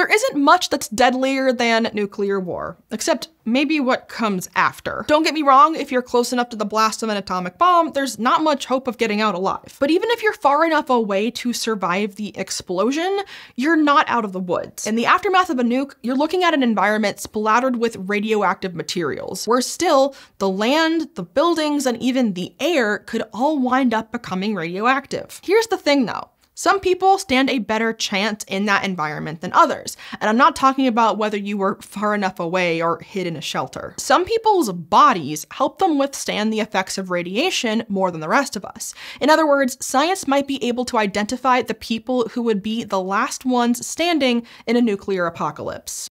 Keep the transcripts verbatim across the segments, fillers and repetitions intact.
there isn't much that's deadlier than nuclear war, except maybe what comes after. Don't get me wrong, if you're close enough to the blast of an atomic bomb, there's not much hope of getting out alive. But even if you're far enough away to survive the explosion, you're not out of the woods. In the aftermath of a nuke, you're looking at an environment splattered with radioactive materials, where still the land, the buildings, and even the air could all wind up becoming radioactive. Here's the thing though. Some people stand a better chance in that environment than others, and I'm not talking about whether you were far enough away or hid in a shelter. Some people's bodies help them withstand the effects of radiation more than the rest of us. In other words, science might be able to identify the people who would be the last ones standing in a nuclear apocalypse.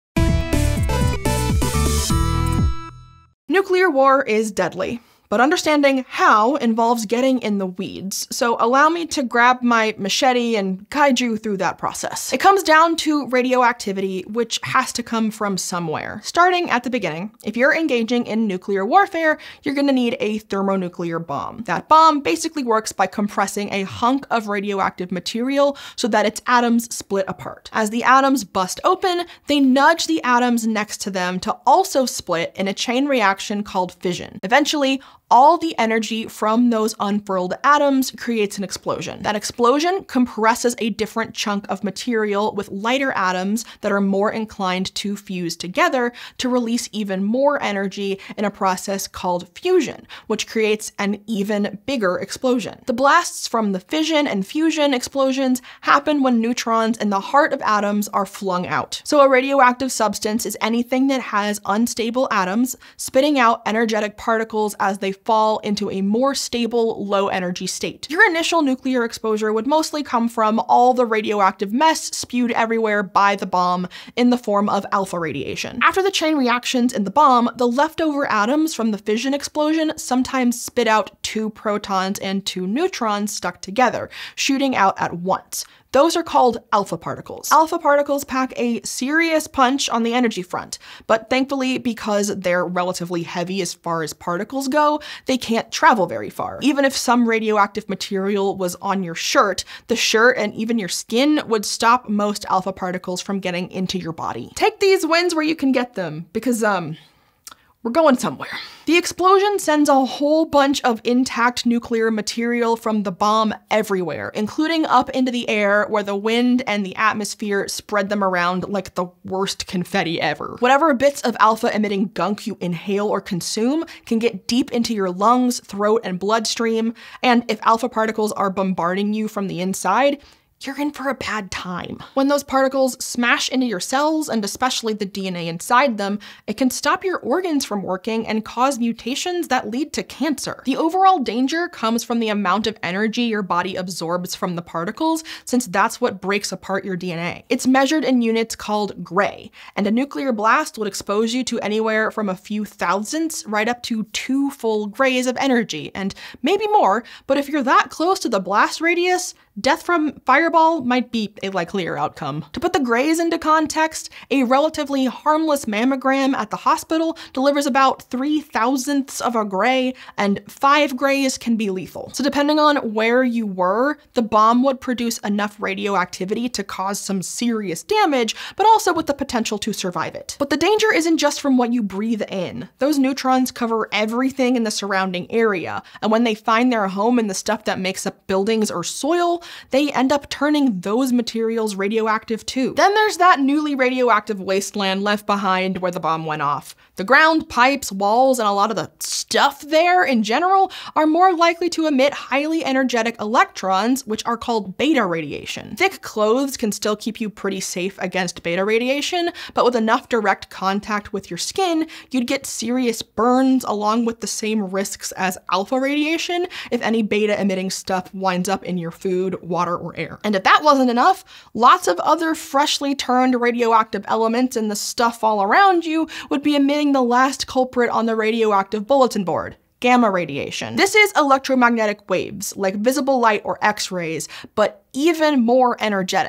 Nuclear war is deadly, but understanding how involves getting in the weeds, so allow me to grab my machete and guide you through that process. It comes down to radioactivity, which has to come from somewhere. Starting at the beginning, if you're engaging in nuclear warfare, you're gonna need a thermonuclear bomb. That bomb basically works by compressing a hunk of radioactive material so that its atoms split apart. As the atoms bust open, they nudge the atoms next to them to also split in a chain reaction called fission. Eventually, all the energy from those unfurled atoms creates an explosion. That explosion compresses a different chunk of material with lighter atoms that are more inclined to fuse together to release even more energy in a process called fusion, which creates an even bigger explosion. The blasts from the fission and fusion explosions happen when neutrons in the heart of atoms are flung out. So a radioactive substance is anything that has unstable atoms spitting out energetic particles as they fall into a more stable, low energy state. Your initial nuclear exposure would mostly come from all the radioactive mess spewed everywhere by the bomb in the form of alpha radiation. After the chain reactions in the bomb, the leftover atoms from the fission explosion sometimes spit out two protons and two neutrons stuck together, shooting out at once. Those are called alpha particles. Alpha particles pack a serious punch on the energy front, but thankfully, because they're relatively heavy as far as particles go, they can't travel very far. Even if some radioactive material was on your shirt, the shirt and even your skin would stop most alpha particles from getting into your body. Take these wins where you can get them, because, um, we're going somewhere. The explosion sends a whole bunch of intact nuclear material from the bomb everywhere, including up into the air where the wind and the atmosphere spread them around like the worst confetti ever. Whatever bits of alpha-emitting gunk you inhale or consume can get deep into your lungs, throat, and bloodstream, and if alpha particles are bombarding you from the inside, you're in for a bad time. When those particles smash into your cells, and especially the D N A inside them, it can stop your organs from working and cause mutations that lead to cancer. The overall danger comes from the amount of energy your body absorbs from the particles, since that's what breaks apart your D N A. It's measured in units called gray, and a nuclear blast would expose you to anywhere from a few thousandths right up to two full grays of energy, and maybe more, but if you're that close to the blast radius, death from fireball might be a likelier outcome. To put the grays into context, a relatively harmless mammogram at the hospital delivers about three thousandths of a gray, and five grays can be lethal. So depending on where you were, the bomb would produce enough radioactivity to cause some serious damage, but also with the potential to survive it. But the danger isn't just from what you breathe in. Those neutrons cover everything in the surrounding area, and when they find their home in the stuff that makes up buildings or soil, they end up turning those materials radioactive too. Then there's that newly radioactive wasteland left behind where the bomb went off. The ground, pipes, walls, and a lot of the stuff there in general are more likely to emit highly energetic electrons, which are called beta radiation. Thick clothes can still keep you pretty safe against beta radiation, but with enough direct contact with your skin, you'd get serious burns along with the same risks as alpha radiation if any beta emitting stuff winds up in your food, water, or air. And if that wasn't enough, lots of other freshly turned radioactive elements in the stuff all around you would be emitting the last culprit on the radioactive bulletin board: gamma radiation. This is electromagnetic waves, like visible light or X-rays, but even more energetic.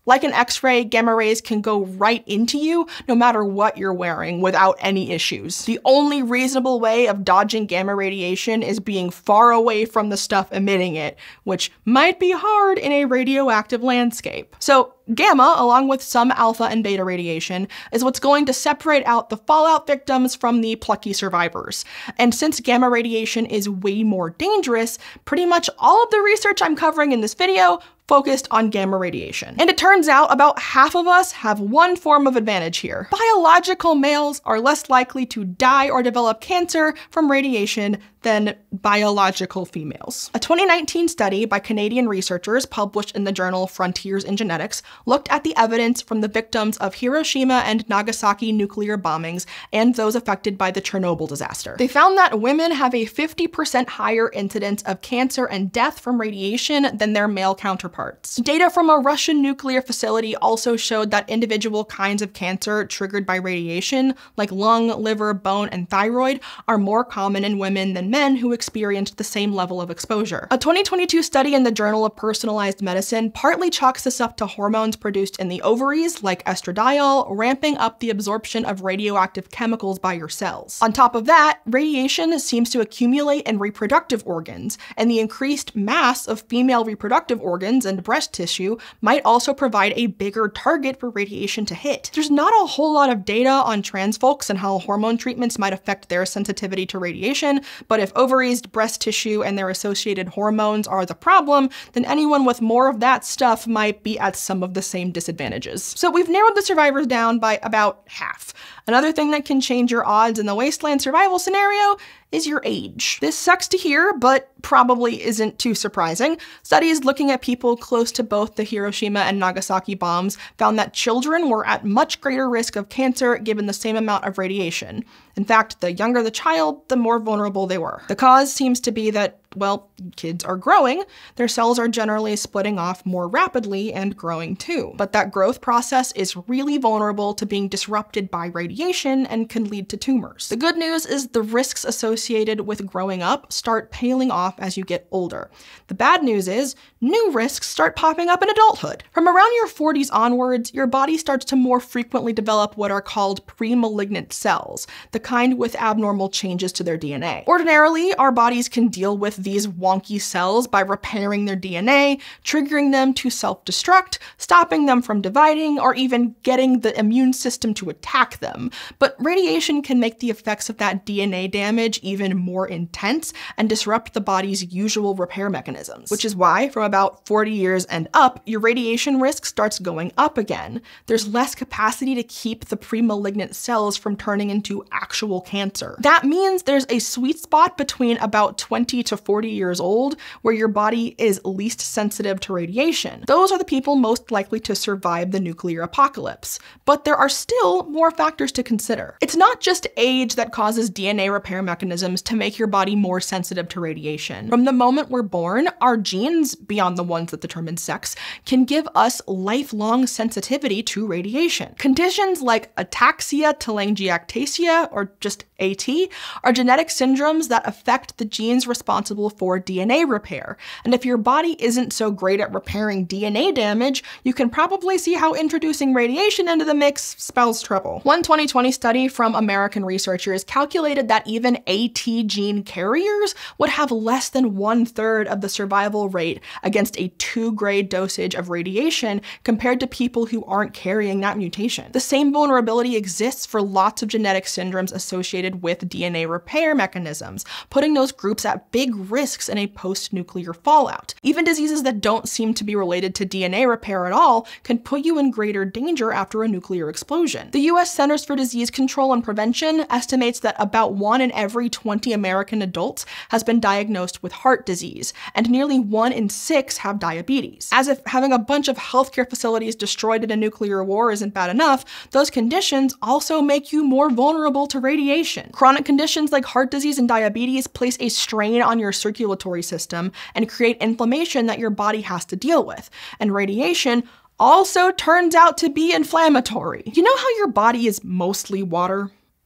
Like an X-ray, gamma rays can go right into you no matter what you're wearing without any issues. The only reasonable way of dodging gamma radiation is being far away from the stuff emitting it, which might be hard in a radioactive landscape. So gamma, along with some alpha and beta radiation, is what's going to separate out the fallout victims from the plucky survivors. And since gamma radiation is way more dangerous, pretty much all of the research I'm covering in this video focused on gamma radiation. And it turns out about half of us have one form of advantage here. Biological males are less likely to die or develop cancer from radiation than biological females. A twenty nineteen study by Canadian researchers published in the journal Frontiers in Genetics looked at the evidence from the victims of Hiroshima and Nagasaki nuclear bombings and those affected by the Chernobyl disaster. They found that women have a fifty percent higher incidence of cancer and death from radiation than their male counterparts. Data from a Russian nuclear facility also showed that individual kinds of cancer triggered by radiation, like lung, liver, bone, and thyroid, are more common in women than men who experienced the same level of exposure. A twenty twenty-two study in the Journal of Personalized Medicine partly chalks this up to hormones produced in the ovaries, like estradiol, ramping up the absorption of radioactive chemicals by your cells. On top of that, radiation seems to accumulate in reproductive organs, and the increased mass of female reproductive organs and breast tissue might also provide a bigger target for radiation to hit. There's not a whole lot of data on trans folks and how hormone treatments might affect their sensitivity to radiation, but if ovaries, breast tissue, and their associated hormones are the problem, then anyone with more of that stuff might be at some of the same disadvantages. So we've narrowed the survivors down by about half. Another thing that can change your odds in the wasteland survival scenario is your age. This sucks to hear, but probably isn't too surprising. Studies looking at people close to both the Hiroshima and Nagasaki bombs found that children were at much greater risk of cancer given the same amount of radiation. In fact, the younger the child, the more vulnerable they were. The cause seems to be that, well, kids are growing, their cells are generally splitting off more rapidly and growing too. But that growth process is really vulnerable to being disrupted by radiation and can lead to tumors. The good news is the risks associated with growing up start paling off as you get older. The bad news is new risks start popping up in adulthood. From around your forties onwards, your body starts to more frequently develop what are called pre-malignant cells, the kind with abnormal changes to their D N A. Ordinarily, our bodies can deal with these wonky cells by repairing their D N A, triggering them to self-destruct, stopping them from dividing, or even getting the immune system to attack them. But radiation can make the effects of that D N A damage even more intense and disrupt the body's usual repair mechanisms. Which is why, from about forty years and up, your radiation risk starts going up again. There's less capacity to keep the pre-malignant cells from turning into actual cancer. That means there's a sweet spot between about twenty to forty years old where your body is least sensitive to radiation. Those are the people most likely to survive the nuclear apocalypse. But there are still more factors to consider. It's not just age that causes D N A repair mechanisms to make your body more sensitive to radiation. From the moment we're born, our genes, beyond the ones that determine sex, can give us lifelong sensitivity to radiation. Conditions like ataxia telangiectasia, or just A T, are genetic syndromes that affect the genes responsible for D N A repair. And if your body isn't so great at repairing D N A damage, you can probably see how introducing radiation into the mix spells trouble. One twenty twenty study from American researchers calculated that even A T gene carriers would have less than one third of the survival rate against a two grade dosage of radiation compared to people who aren't carrying that mutation. The same vulnerability exists for lots of genetic syndromes associated with D N A repair mechanisms, putting those groups at big risks in a post-nuclear fallout. Even diseases that don't seem to be related to D N A repair at all can put you in greater danger after a nuclear explosion. The U S Centers for Disease Control and Prevention estimates that about one in every twenty American adults has been diagnosed with heart disease, and nearly one in six have diabetes. As if having a bunch of healthcare facilities destroyed in a nuclear war isn't bad enough, those conditions also make you more vulnerable to radiation. Chronic conditions like heart disease and diabetes place a strain on your circulatory system and create inflammation that your body has to deal with. And radiation also turns out to be inflammatory. You know how your body is mostly water?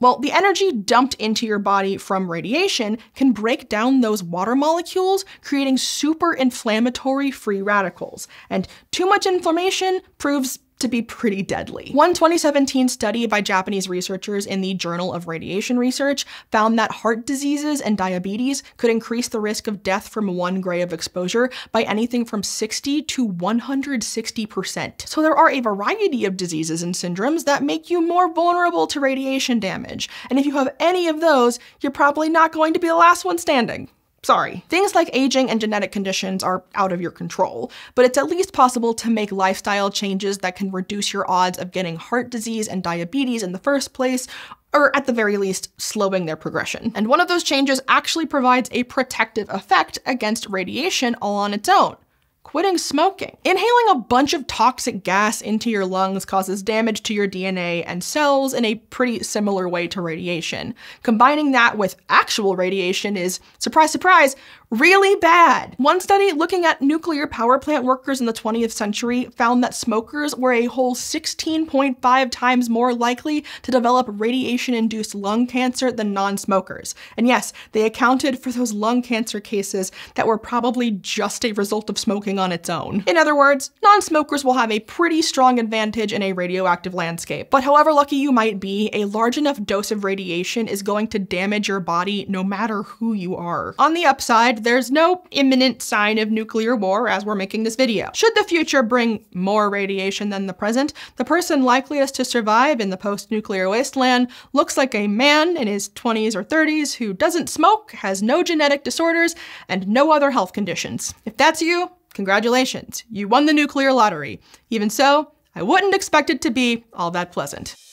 Well, the energy dumped into your body from radiation can break down those water molecules, creating super inflammatory free radicals. And too much inflammation proves to be pretty deadly. One twenty seventeen study by Japanese researchers in the Journal of Radiation Research found that heart diseases and diabetes could increase the risk of death from one gray of exposure by anything from sixty to one hundred sixty percent. So there are a variety of diseases and syndromes that make you more vulnerable to radiation damage. And if you have any of those, you're probably not going to be the last one standing. Sorry. Things like aging and genetic conditions are out of your control, but it's at least possible to make lifestyle changes that can reduce your odds of getting heart disease and diabetes in the first place, or at the very least, slowing their progression. And one of those changes actually provides a protective effect against radiation all on its own: quitting smoking. Inhaling a bunch of toxic gas into your lungs causes damage to your D N A and cells in a pretty similar way to radiation. Combining that with actual radiation is, surprise, surprise, really bad. One study looking at nuclear power plant workers in the twentieth century found that smokers were a whole sixteen point five times more likely to develop radiation-induced lung cancer than non-smokers. And yes, they accounted for those lung cancer cases that were probably just a result of smoking on its own. In other words, non-smokers will have a pretty strong advantage in a radioactive landscape. But however lucky you might be, a large enough dose of radiation is going to damage your body no matter who you are. On the upside, there's no imminent sign of nuclear war as we're making this video. Should the future bring more radiation than the present, the person likeliest to survive in the post-nuclear wasteland looks like a man in his twenties or thirties who doesn't smoke, has no genetic disorders, and no other health conditions. If that's you, congratulations, you won the nuclear lottery. Even so, I wouldn't expect it to be all that pleasant.